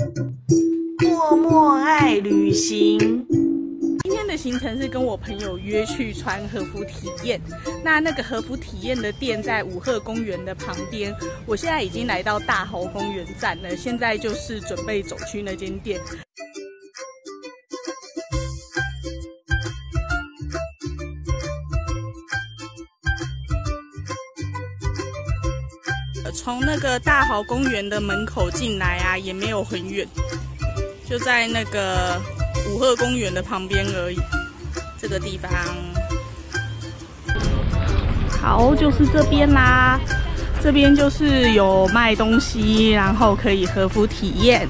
默默爱旅行。 今天的行程是跟我朋友约去穿和服体验。那个和服体验的店在武鹤公园的旁边。我现在已经来到大豪公园站了，现在就是准备走去那间店。从那个大豪公园的门口进来啊，也没有很远，就在那个武鹤公园的旁边而已。这个地方，好，就是这边啦。这边就是有卖东西，然后可以和服体验。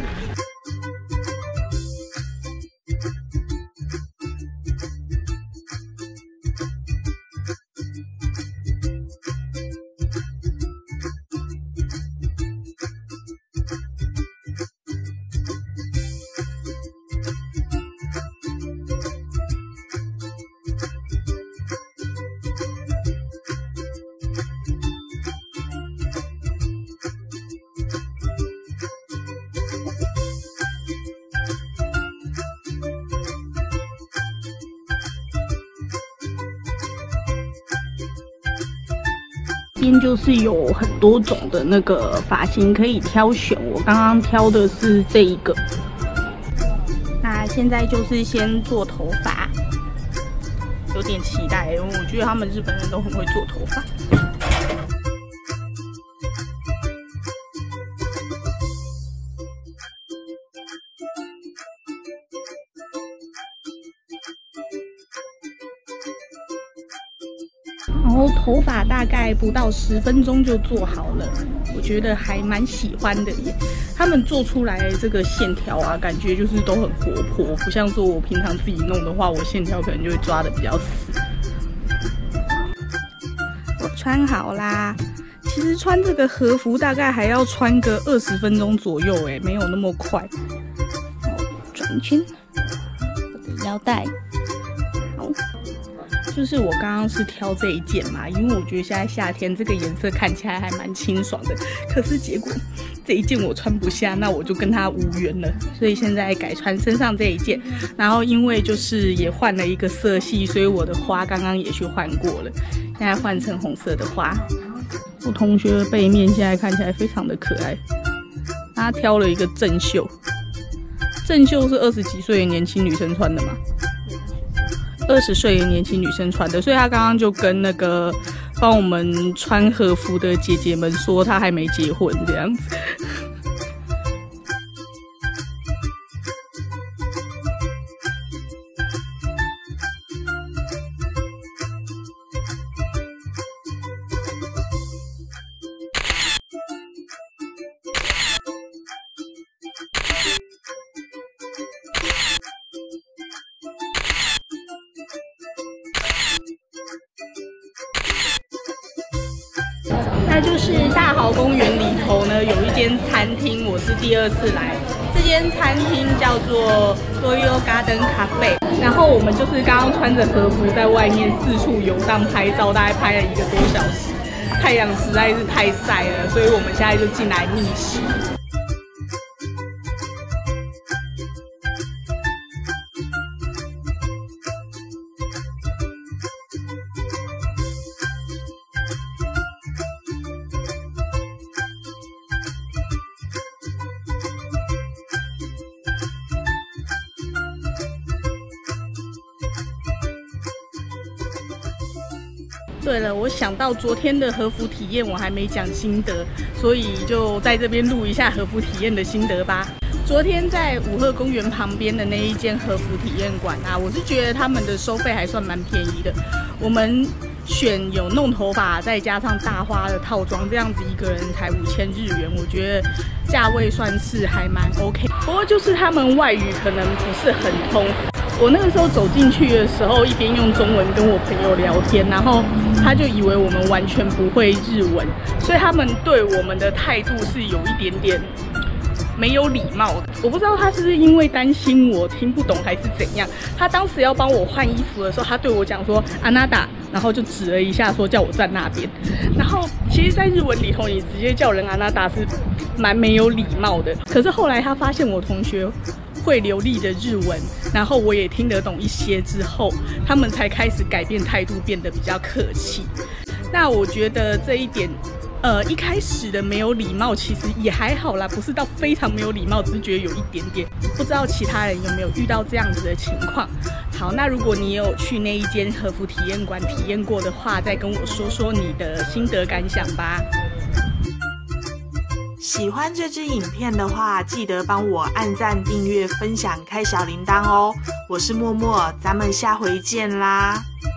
这边就是有很多种的那个发型可以挑选，我刚刚挑的是这一个。那现在就是先做头发，有点期待，因为我觉得他们日本人都很会做头发。然后头发大概不到10分钟就做好了，我觉得还蛮喜欢的耶。他们做出来这个线条啊，感觉就是都很活泼，不像说我平常自己弄的话，我线条可能就会抓得比较死。我穿好啦，其实穿这个和服大概还要穿个20分钟左右，没有那么快。转圈，我的腰带。就是我刚刚是挑这一件嘛，因为我觉得现在夏天这个颜色看起来还蛮清爽的，可是结果这一件我穿不下，那我就跟它无缘了，所以现在改穿身上这一件。然后因为就是也换了一个色系，所以我的花刚刚也去换过了，现在换成红色的花。我同学的背面现在看起来非常的可爱，他挑了一个正袖，正袖是20几岁的年轻女生穿的嘛。20岁的年轻女生穿的，所以她刚刚就跟那个帮我们穿和服的姐姐们说，她还没结婚这样子。那就是大豪公园里头呢，有一间餐厅，我是第2次来。这间餐厅叫做 Royal Garden Cafe。然后我们就是刚刚穿着和服在外面四处游荡拍照，大概拍了1个多小时。太阳实在是太晒了，所以我们现在就进来觅食。对了，我想到昨天的和服体验我还没讲心得，所以就在这边录一下和服体验的心得吧。昨天在武鹤公园旁边的那一间和服体验馆啊，我是觉得他们的收费还算蛮便宜的。我们选有弄头发再加上大花的套装，这样子1个人才5000日元，我觉得价位算是还蛮 OK。不过就是他们外语可能不是很通。我那个时候走进去的时候，一边用中文跟我朋友聊天，然后他就以为我们完全不会日文，所以他们对我们的态度是有一点点没有礼貌的。我不知道他是不是因为担心我听不懂还是怎样。他当时要帮我换衣服的时候，他对我讲说“安娜达”，然后就指了一下说叫我站那边。然后其实，在日文里头，你直接叫人“安娜达”是蛮没有礼貌的。可是后来他发现我同学会流利的日文，然后我也听得懂一些之后，他们才开始改变态度，变得比较客气。那我觉得这一点，一开始的没有礼貌其实也还好啦，不是到非常没有礼貌，只是觉得有一点点。不知道其他人有没有遇到这样子的情况？好，那如果你有去那一间和服体验馆体验过的话，再跟我说说你的心得感想吧。 喜欢这支影片的话，记得帮我按赞、订阅、分享、开小铃铛哦。我是默默，咱们下回见啦。